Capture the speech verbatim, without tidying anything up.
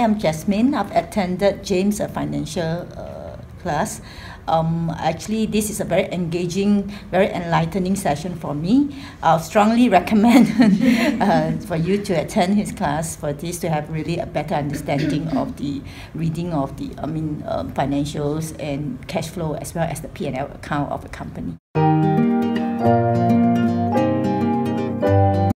I'm Jasmine. I've attended James' uh, financial uh, class. Um, actually, this is a very engaging, very enlightening session for me. I'll strongly recommend uh, for you to attend his class for this to have really a better understanding of the reading of the, I mean, um, financials and cash flow as well as the P and L account of a company.